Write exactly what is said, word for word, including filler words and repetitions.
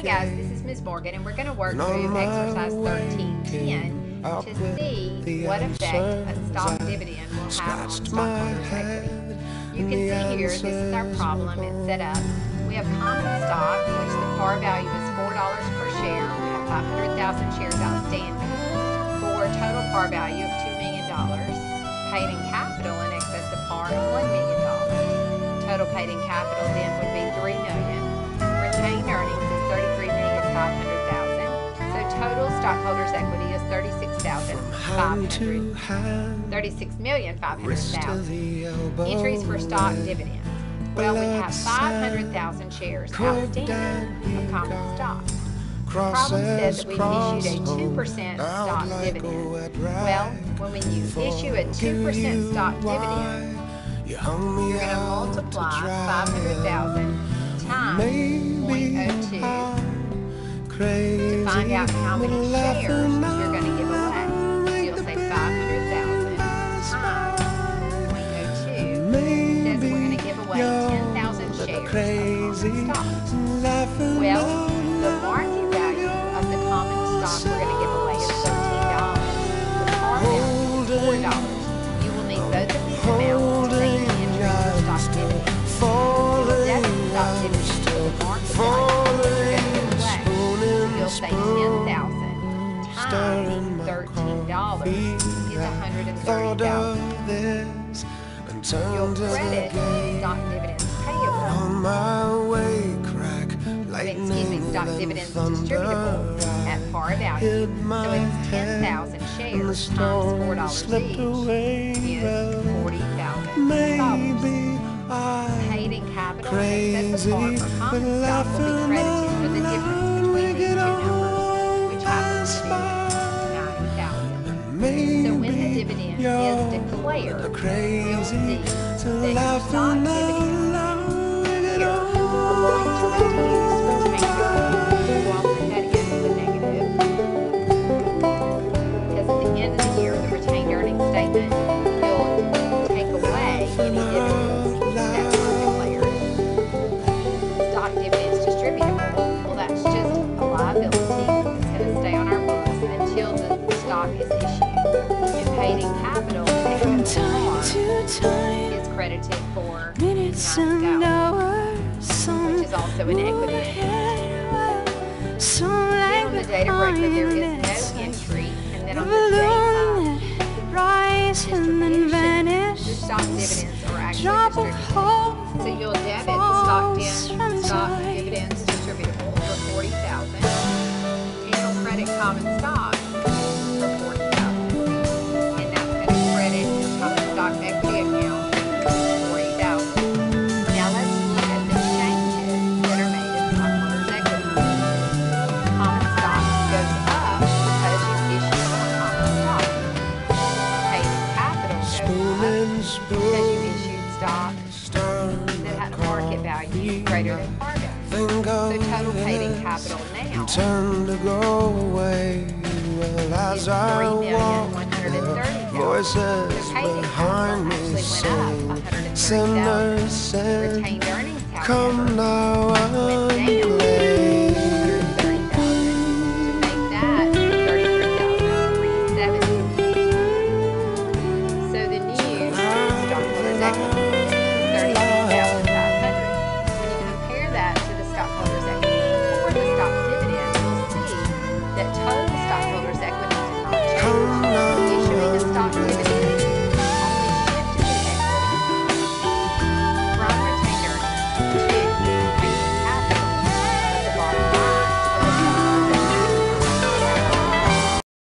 guys, this is Miz Morgan, and we're going to work through exercise thirteen ten to see what effect a stock dividend will have on stockholders' equity. You can see here, this is our problem. It's set up. We have common stock, which the par value is four dollars per share. We have five hundred thousand shares outstanding for a total par value of two million dollars. Paid in capital in excess of par of one million dollars. Total paid in capital then would be three million dollars. Retained earnings is thirty-three million five hundred thousand dollars. So total stockholders' equity is thirty-six thousand five hundred dollars. thirty-six million five hundred thousand dollars. Entries for stock dividends. Well, we have five hundred thousand shares outstanding of common stock. The problem says that we've issued a two percent stock dividend. Well, when you issue a two percent stock dividend, you're going to multiply five hundred thousand times zero point zero two to find out how many shares you're going to give away. So you'll say five hundred thousand times zero point zero two says we're going to give away ten thousand shares of common stock. Well, the market value of the common stock we're going to give away is thirteen dollars. The par value is four dollars. You will need both of these amounts to make the entry for stock dividend. You will debit stock dividends to the market value you're going to give away. You'll say ten thousand times thirteen dollars is one hundred thirty thousand. You'll credit stock dividends payable. Excuse me, stock dividends distributable at par value. So it's ten thousand shares times four dollars each is forty thousand dollars. Paid in capital in excess of par for common stock will be credited for the difference between these two numbers, which happens to be nine thousand. So when the dividend is declared, you'll see that your stock dividend here are going to reduce retained earnings. Well, I'll put that again with a negative. Because at the end of the year, the retained earnings statement will take away any dividends that were declared. Stock dividends distributable, well, that's just a liability. It's going to stay on our books until the stock is issued. And paid in capital, from time to time, is credited for minutes and hours, which is also an equity. Then on the data breaker, there is no entry, and then on the date of distribution, the stock dividends are actually distributed. So you'll debit the stock, din stock dividends distributable for forty thousand dollars, and you'll credit common stock for forty thousand dollars, and that's going to credit your common stock equity account forty thousand dollars. Now let's look at the changes that are made in stockholders' equity. Common stock goes up because you issued more common stock. Paid in capital goes up because you issued stock that had a market value greater than par value. So total paid in capital now turn to go away. Well, as I walk, voices behind me sing. Sinners said, come now.